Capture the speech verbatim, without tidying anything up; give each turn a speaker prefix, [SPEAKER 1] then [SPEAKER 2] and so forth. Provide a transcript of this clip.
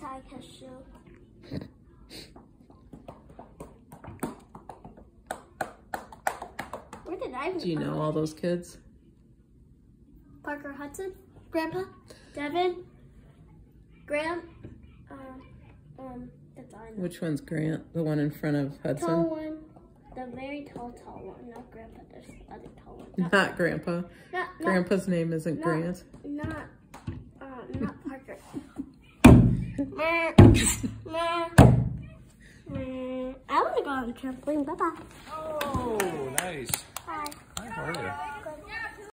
[SPEAKER 1] 下一棵树。Where did I?
[SPEAKER 2] Do you know all those kids?
[SPEAKER 1] Parker Hudson, Grandpa, Devin, Grant. Um, um, that's all I know.
[SPEAKER 2] Which one's Grant? The one in front of Hudson?
[SPEAKER 1] Tall one. The very tall, tall one. Not Grandpa. There's the other tall one.
[SPEAKER 2] Not, not Grandpa.
[SPEAKER 1] Not,
[SPEAKER 2] Grandpa's name isn't
[SPEAKER 1] not,
[SPEAKER 2] Grant.
[SPEAKER 1] Not, uh, not Parker. I want to go on the trampoline. Bye-bye.
[SPEAKER 3] Oh, nice.
[SPEAKER 1] Bye.
[SPEAKER 3] Hi, how are you?